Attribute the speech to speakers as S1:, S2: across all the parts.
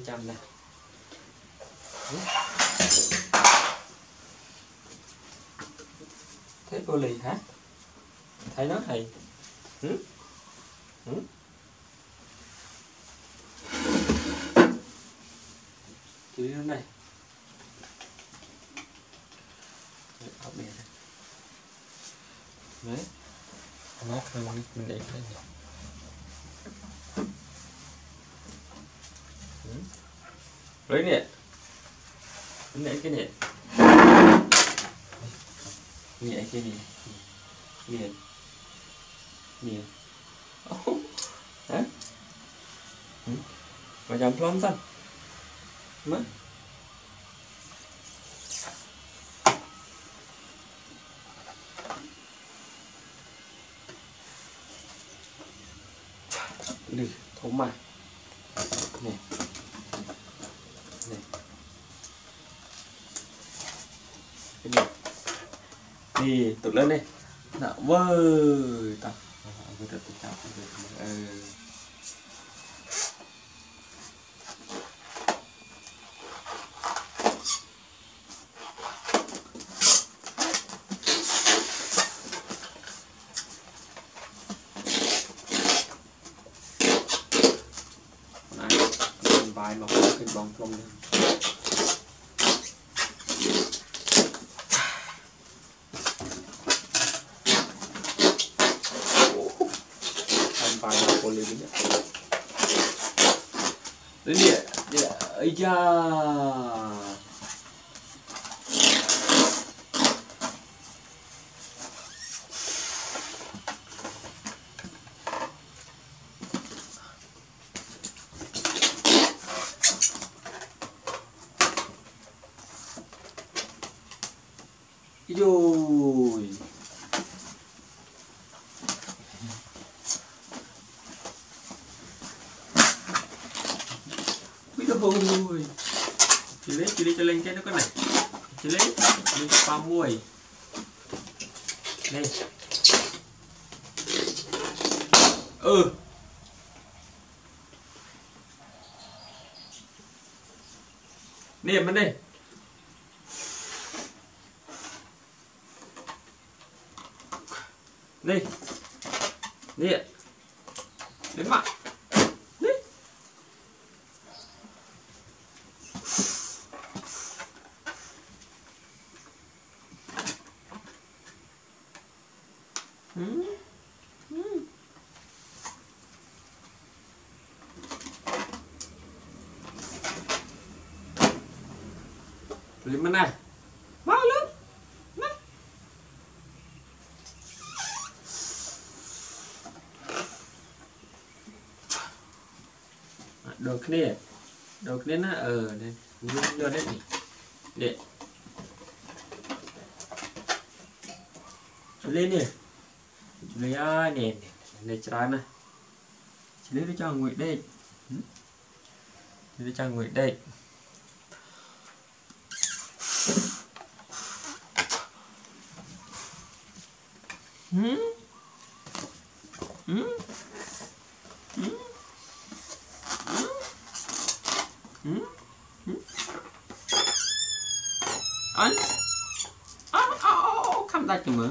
S1: trăm này. Thấy cô lì hả? Thấy nó hay. Chú nó này. Ở bên này. Đấy. Nó thôi mình để cái này. Lấy nè. Lấy cái nè. Nhẹ cái này. Nè. Nè. Hả? Mà chồng plum xanh. Mất. Được, thốn mà. Nè. Nè. Cái này. Nè, tụt lên đi. Nào, vơi ta. Vừa được chào. Bài mà không kinh bóng không nữa. Bài nào cô lên nhé. Đến địa, ây da. Rồi. Biết đâu rồi. Chị lấy cho lên cái nó có này. Chị lấy cho muối. Đây. Nè bên đây. Đây. Nè. Đến mặt. Đi. Lên bên này. Mau lên. Này. Đồ kia nó đây đưa đấy để chú lên nè, chú lấy nè để trái này, chú lấy cho nguội đây, lấy cho nguội đây. Anh không đặt cho mở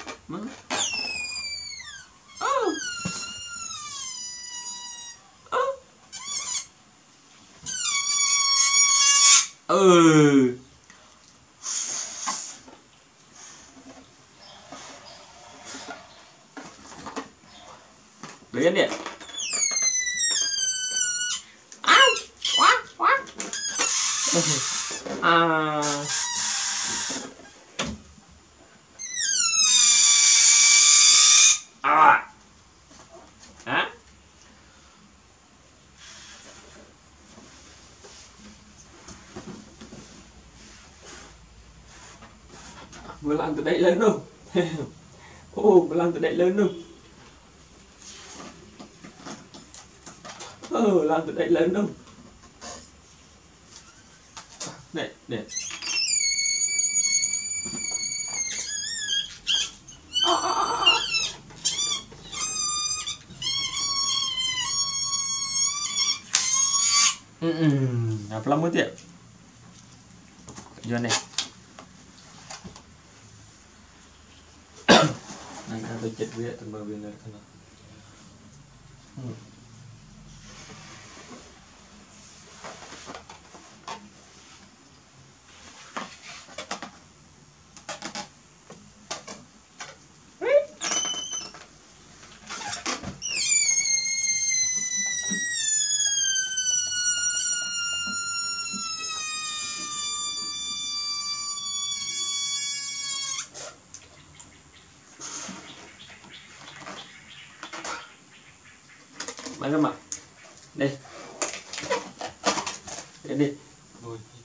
S1: lấy anh điện quá hả? Vừa làm từ đây lớn đâu. Vừa làm từ đây lớn đâu. Làm từ đây lớn đâu. Để pelan mu tiap John này anh ta tôi chết với tầm bờ bên này thôi mấy cái mặt đây đây đi